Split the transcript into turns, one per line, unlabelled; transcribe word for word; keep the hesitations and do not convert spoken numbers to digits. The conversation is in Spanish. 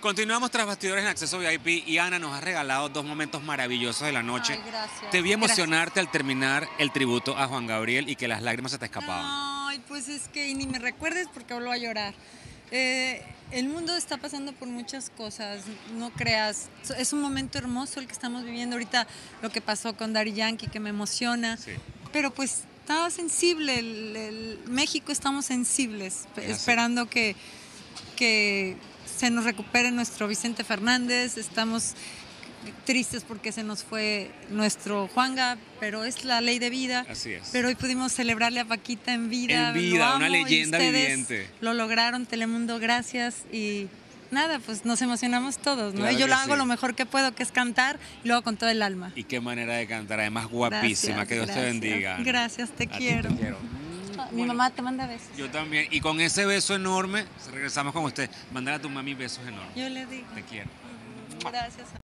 Continuamos tras bastidores en Acceso V I P y Ana nos ha regalado dos momentos maravillosos de la noche.
Ay, gracias.
Te vi emocionarte
Gracias.
al terminar el tributo a Juan Gabriel y que las lágrimas se te escapaban.
Ay, pues es que y ni me recuerdes porque vuelvo a llorar. Eh, el mundo está pasando por muchas cosas, no creas. Es un momento hermoso el que estamos viviendo ahorita, lo que pasó con Daddy Yankee, que me emociona.
Sí.
Pero pues estaba sensible, el, el México estamos sensibles,
Es
esperando que, que se nos recupere nuestro Vicente Fernández. Estamos tristes porque se nos fue nuestro Juanga, pero es la ley de vida.
Así es.
Pero hoy pudimos celebrarle a Paquita en vida.
En vida,
lo amo,
una leyenda
y ustedes
viviente.
Lo lograron, Telemundo, gracias. Y nada, pues nos emocionamos todos, ¿no?
Claro
y yo
que
lo hago
sí.
lo mejor que puedo, que es cantar, y lo hago con todo el alma.
Y qué manera de cantar, además guapísima,
Gracias,
que Dios
gracias.
te bendiga. Ana.
Gracias, te
A ti
quiero.
te quiero.
Ah, Mi
Bueno,
mamá te manda besos.
Yo también. Y con ese beso enorme, regresamos con usted. Mandar a tu mami besos enormes.
Yo le digo.
Te quiero.
Gracias.